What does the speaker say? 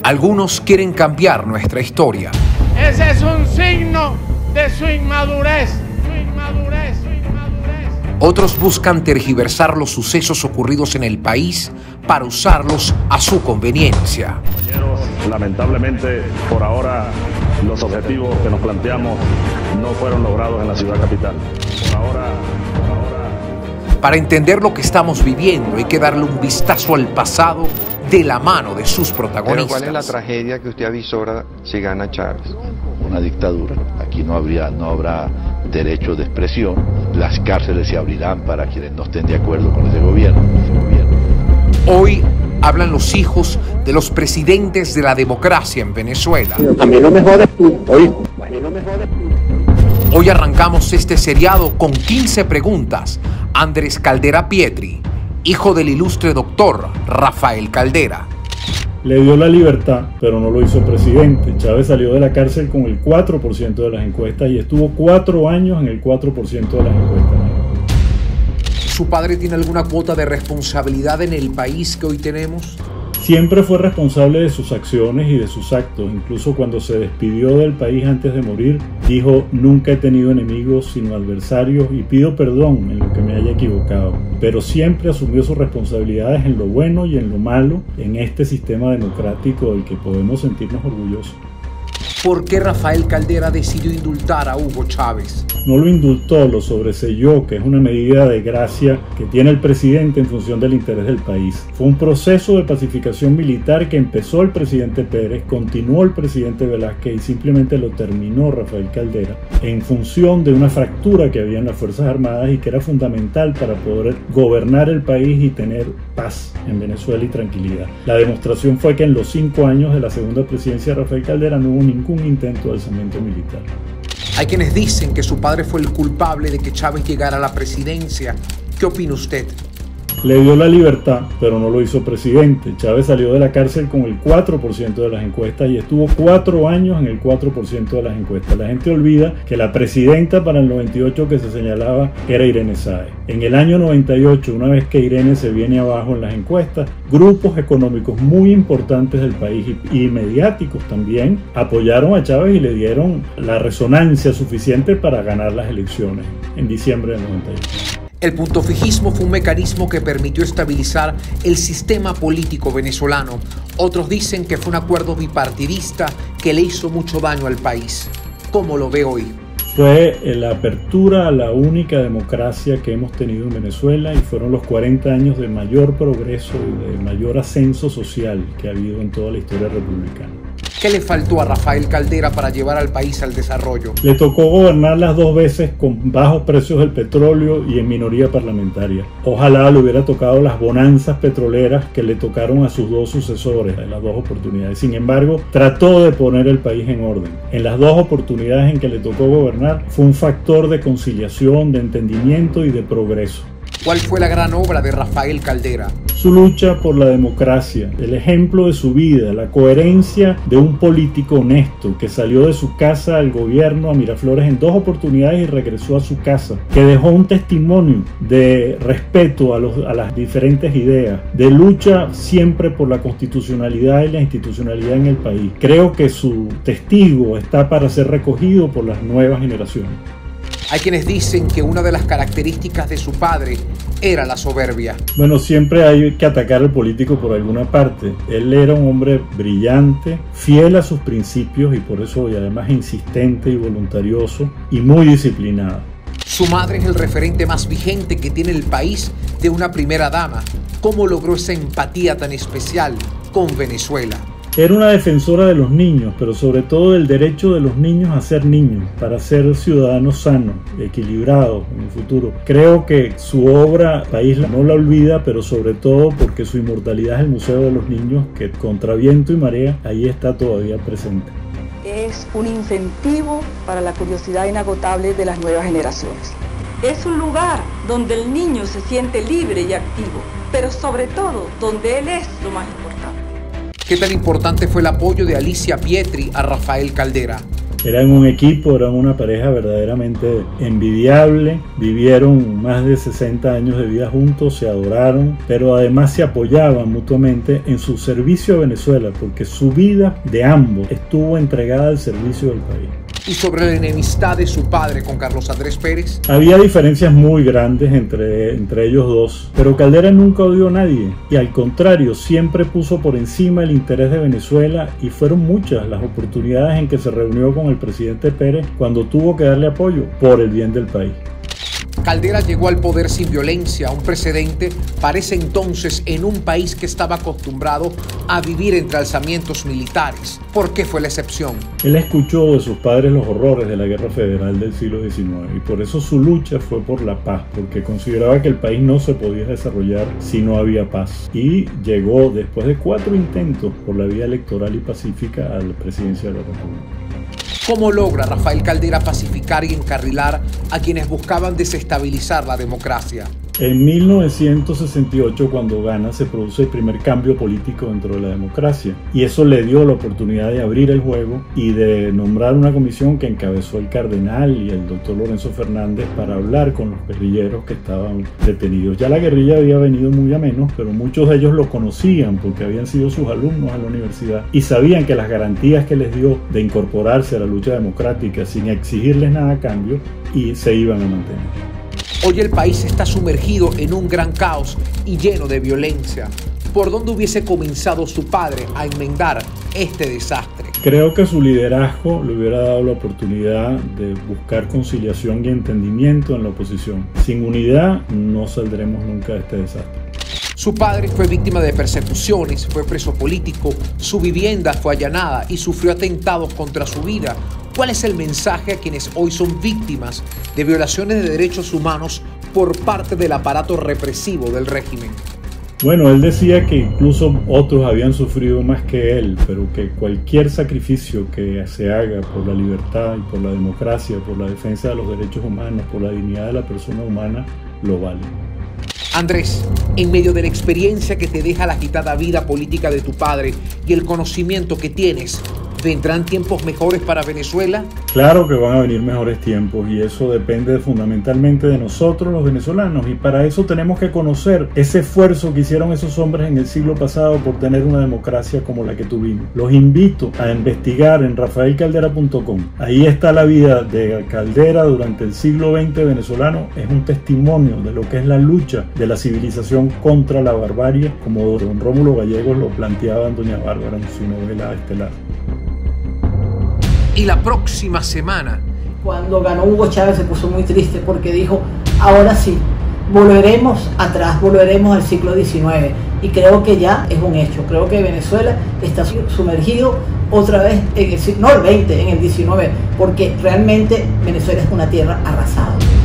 Algunos quieren cambiar nuestra historia. Ese es un signo de su inmadurez. Otros buscan tergiversar los sucesos ocurridos en el país para usarlos a su conveniencia. Compañeros, lamentablemente, por ahora, los objetivos que nos planteamos no fueron logrados en la ciudad capital. Por ahora. Para entender lo que estamos viviendo hay que darle un vistazo al pasado de la mano de sus protagonistas. Pero ¿cuál es la tragedia que usted avisora si gana Chávez? Una dictadura. Aquí no habrá derecho de expresión. Las cárceles se abrirán para quienes no estén de acuerdo con ese gobierno. Hoy hablan los hijos de los presidentes de la democracia en Venezuela. A mí no me jodes tú, oíste. Hoy arrancamos este seriado con 15 preguntas. Andrés Caldera Pietri, hijo del ilustre doctor Rafael Caldera. Le dio la libertad, pero no lo hizo presidente. Chávez salió de la cárcel con el 4% de las encuestas y estuvo 4 años en el 4% de las encuestas. ¿Su padre tiene alguna cuota de responsabilidad en el país que hoy tenemos? Siempre fue responsable de sus acciones y de sus actos. Incluso cuando se despidió del país antes de morir, dijo: nunca he tenido enemigos sino adversarios y pido perdón en lo que me haya equivocado. Pero siempre asumió sus responsabilidades en lo bueno y en lo malo en este sistema democrático del que podemos sentirnos orgullosos. ¿Por qué Rafael Caldera decidió indultar a Hugo Chávez? No lo indultó, lo sobreseyó, que es una medida de gracia que tiene el presidente en función del interés del país. Fue un proceso de pacificación militar que empezó el presidente Pérez, continuó el presidente Velázquez y simplemente lo terminó Rafael Caldera en función de una fractura que había en las Fuerzas Armadas y que era fundamental para poder gobernar el país y tener paz en Venezuela y tranquilidad. La demostración fue que en los 5 años de la segunda presidencia de Rafael Caldera no hubo ningún intento de alzamiento militar. Hay quienes dicen que su padre fue el culpable de que Chávez llegara a la presidencia. ¿Qué opina usted? Le dio la libertad, pero no lo hizo presidente. Chávez salió de la cárcel con el 4% de las encuestas y estuvo 4 años en el 4% de las encuestas. La gente olvida que la presidenta para el 98 que se señalaba era Irene Sáez. En el año 98, una vez que Irene se viene abajo en las encuestas, grupos económicos muy importantes del país y mediáticos también apoyaron a Chávez y le dieron la resonancia suficiente para ganar las elecciones en diciembre del 98. El punto fijismo fue un mecanismo que permitió estabilizar el sistema político venezolano. Otros dicen que fue un acuerdo bipartidista que le hizo mucho daño al país. ¿Cómo lo ve hoy? Fue la apertura a la única democracia que hemos tenido en Venezuela y fueron los 40 años de mayor progreso y de mayor ascenso social que ha habido en toda la historia republicana. ¿Qué le faltó a Rafael Caldera para llevar al país al desarrollo? Le tocó gobernar las 2 veces con bajos precios del petróleo y en minoría parlamentaria. Ojalá le hubiera tocado las bonanzas petroleras que le tocaron a sus 2 sucesores en las 2 oportunidades. Sin embargo, trató de poner el país en orden. En las 2 oportunidades en que le tocó gobernar, fue un factor de conciliación, de entendimiento y de progreso. ¿Cuál fue la gran obra de Rafael Caldera? Su lucha por la democracia, el ejemplo de su vida, la coherencia de un político honesto que salió de su casa al gobierno a Miraflores en 2 oportunidades y regresó a su casa, que dejó un testimonio de respeto a las diferentes ideas, de lucha siempre por la constitucionalidad y la institucionalidad en el país. Creo que su testigo está para ser recogido por las nuevas generaciones. Hay quienes dicen que una de las características de su padre era la soberbia. Bueno, siempre hay que atacar al político por alguna parte. Él era un hombre brillante, fiel a sus principios y por eso y además insistente y voluntarioso y muy disciplinado. Su madre es el referente más vigente que tiene el país de una primera dama. ¿Cómo logró esa empatía tan especial con Venezuela? Era una defensora de los niños, pero sobre todo del derecho de los niños a ser niños, para ser ciudadanos sanos, equilibrados en el futuro. Creo que su obra, país no la olvida, pero sobre todo porque su inmortalidad es el Museo de los Niños, que contra viento y marea, ahí está todavía presente. Es un incentivo para la curiosidad inagotable de las nuevas generaciones. Es un lugar donde el niño se siente libre y activo, pero sobre todo donde él es lo más importante. ¿Qué tan importante fue el apoyo de Alicia Pietri a Rafael Caldera? Eran un equipo, eran una pareja verdaderamente envidiable, vivieron más de 60 años de vida juntos, se adoraron, pero además se apoyaban mutuamente en su servicio a Venezuela, porque su vida de ambos estuvo entregada al servicio del país. ¿Y sobre la enemistad de su padre con Carlos Andrés Pérez? Había diferencias muy grandes entre ellos dos, pero Caldera nunca odió a nadie y al contrario siempre puso por encima el interés de Venezuela, y fueron muchas las oportunidades en que se reunió con el presidente Pérez cuando tuvo que darle apoyo por el bien del país. Caldera llegó al poder sin violencia, un precedente para ese entonces en un país que estaba acostumbrado a vivir entre alzamientos militares. ¿Por qué fue la excepción? Él escuchó de sus padres los horrores de la guerra federal del siglo XIX y por eso su lucha fue por la paz, porque consideraba que el país no se podía desarrollar si no había paz. Y llegó después de 4 intentos por la vía electoral y pacífica a la presidencia de la República. ¿Cómo logra Rafael Caldera pacificar y encarrilar a quienes buscaban desestabilizar la democracia? En 1968, cuando gana, se produce el primer cambio político dentro de la democracia, y eso le dio la oportunidad de abrir el juego y de nombrar una comisión que encabezó el cardenal y el doctor Lorenzo Fernández para hablar con los guerrilleros que estaban detenidos. Ya la guerrilla había venido muy a menos, pero muchos de ellos lo conocían porque habían sido sus alumnos a la universidad y sabían que las garantías que les dio de incorporarse a la lucha democrática sin exigirles nada a cambio y se iban a mantener. Hoy el país está sumergido en un gran caos y lleno de violencia. ¿Por dónde hubiese comenzado su padre a enmendar este desastre? Creo que su liderazgo le hubiera dado la oportunidad de buscar conciliación y entendimiento en la oposición. Sin unidad no saldremos nunca de este desastre. Su padre fue víctima de persecuciones, fue preso político, su vivienda fue allanada y sufrió atentados contra su vida. ¿Cuál es el mensaje a quienes hoy son víctimas de violaciones de derechos humanos por parte del aparato represivo del régimen? Bueno, él decía que incluso otros habían sufrido más que él, pero que cualquier sacrificio que se haga por la libertad y por la democracia, por la defensa de los derechos humanos, por la dignidad de la persona humana, lo vale. Andrés, en medio de la experiencia que te deja la agitada vida política de tu padre y el conocimiento que tienes, ¿vendrán tiempos mejores para Venezuela? Claro que van a venir mejores tiempos y eso depende fundamentalmente de nosotros los venezolanos, y para eso tenemos que conocer ese esfuerzo que hicieron esos hombres en el siglo pasado por tener una democracia como la que tuvimos. Los invito a investigar en rafaelcaldera.com. Ahí está la vida de Caldera durante el siglo XX venezolano. Es un testimonio de lo que es la lucha de la civilización contra la barbarie, como don Rómulo Gallegos lo planteaba en Doña Bárbara en su novela estelar. Y la próxima semana, cuando ganó Hugo Chávez, se puso muy triste porque dijo: ahora sí, volveremos atrás, volveremos al siglo XIX. Y creo que ya es un hecho. Creo que Venezuela está sumergido otra vez en el siglo, no el XX, en el XIX, porque realmente Venezuela es una tierra arrasada.